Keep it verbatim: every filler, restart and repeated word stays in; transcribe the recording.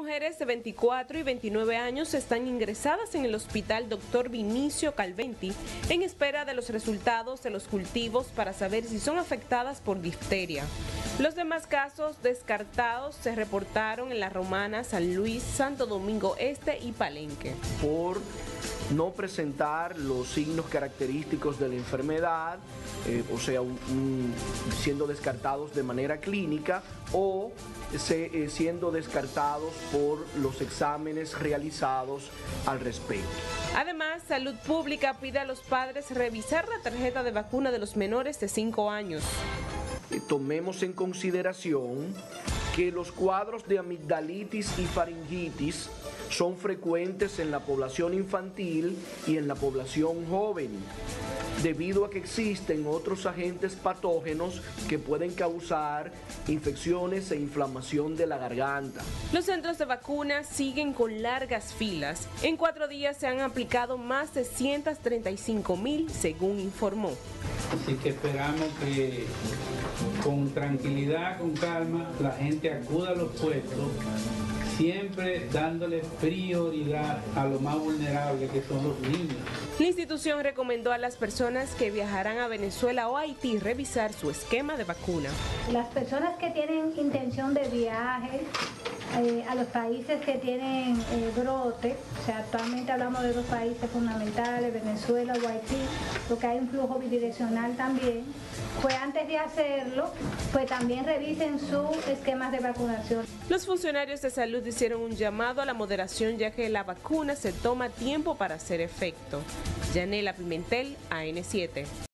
mujeres de veinticuatro y veintinueve años están ingresadas en el hospital doctor Vinicio Calventi en espera de los resultados de los cultivos para saber si son afectadas por difteria. Los demás casos descartados se reportaron en La Romana, San Luis, Santo Domingo Este y Palenque. Por no presentar los signos característicos de la enfermedad, eh, o sea, un, un, siendo descartados de manera clínica o se, eh, siendo descartados por los exámenes realizados al respecto. Además, Salud Pública pide a los padres revisar la tarjeta de vacuna de los menores de cinco años. Tomemos en consideración que los cuadros de amigdalitis y faringitis son frecuentes en la población infantil y en la población joven, debido a que existen otros agentes patógenos que pueden causar infecciones e inflamación de la garganta. Los centros de vacunas siguen con largas filas. En cuatro días se han aplicado más de ciento treinta y cinco mil, según informó. Así que esperamos que con tranquilidad, con calma, la gente acuda a los puestos, siempre dándole prioridad a lo más vulnerable, que son los niños. La institución recomendó a las personas que viajarán a Venezuela o Haití revisar su esquema de vacuna. Las personas que tienen intención de viaje eh, a los países que tienen eh, brote, o sea, actualmente hablamos de dos países fundamentales, Venezuela o Haití, porque hay un flujo bidireccional también, pues antes de hacerlo, pues también revisen sus esquemas de vacunación. Los funcionarios de salud hicieron un llamado a la moderación, ya que la vacuna se toma tiempo para hacer efecto. Yanela Pimentel, A N siete.